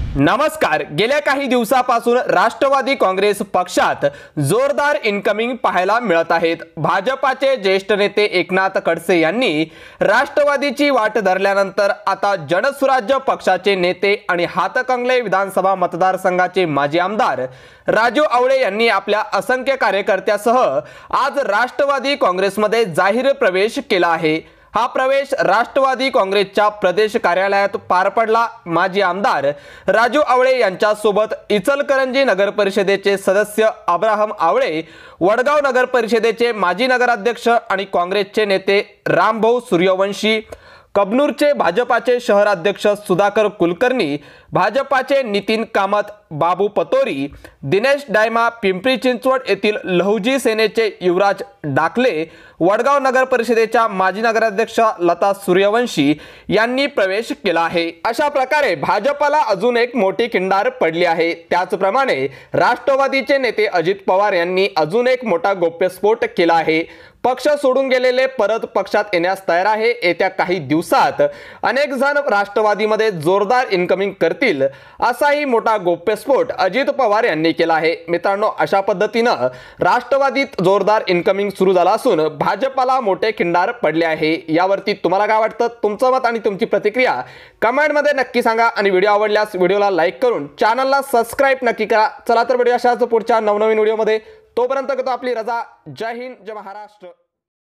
नमस्कार। गेल्या काही दिवसापासून राष्ट्रवादी काँग्रेस पक्षात जोरदार इनकमिंग पाहायला मिळत आहेत। भाजपाचे ज्येष्ठ नेते एकनाथ खडसे यांनी राष्ट्रवादीची वाट धरल्यानंतर आता जनसुराज्य पक्षाचे नेते आणि हातकंगले विधानसभा मतदारसंघाचे माजी आमदार राजू आवळे यांनी आपल्या असंख्य कार्यकर्त्यांसह आज राष्ट्रवादी काँग्रेसमध्ये जाहीर प्रवेश केला आहे। हा प्रवेश राष्ट्रवादी काँग्रेसच्या प्रदेश कार्यालयात पार पडला। माजी आमदार राजू आवळे यांच्या सोबत इचलकरंजी नगर परिषदेचे सदस्य अब्राहम आवळे, वडगाव नगर परिषदेचे माजी नगराध्यक्ष आणि काँग्रेसचे नेते रामभाऊ सूर्यवंशी, कबनूरचे भाजपाचे शहराध्यक्ष सुधाकर कुलकर्णी, भाजपाचे नितीन कामत, बाबू पतोरी, दिनेश डायमा, पिंपरी चिंचवड येथील लहुजी सेनेचे युवराज डाकले, वडगाव नगर परिषदेच्या माजी नगराध्यक्ष लता सूर्यवंशी यांनी प्रवेश केला आहे। अशा प्रकारे भाजपला अजून एक मोठी खिंडार पडली आहे। त्याचप्रमाणे राष्ट्रवादीचे नेते अजित पवार यांनी अजून एक मोठा गौप्यस्फोट केला आहे। पक्ष सोडून गेलेले परत पक्षात येण्यास तयार आहे। येत्या काही दिवसात अनेक जण राष्ट्रवादीमध्ये जोरदार इनकमिंग करतील, असाही मोठा गौप्यस्फोट अजित पवार यांनी केला आहे। मित्रांनो, अशा पद्धतीने राष्ट्रवादीत जोरदार इनकमिंग सुरू झाला असून भाजपला मोठे खिंडार पडले आहे। यावरती तुम्हाला काय वाटतं? तुमचं मत आणि तुमची प्रतिक्रिया कमेंट मध्ये नक्की सांगा आणि व्हिडिओ आवडल्यास व्हिडिओला लाईक करून चॅनलला सबस्क्राइब नक्की करा। चला तर भेटूया अशाच पुढच्या नवनवीन व्हिडिओमध्ये। तोपर्यंत करतो आपली रजा। जय हिंद, जय महाराष्ट्र।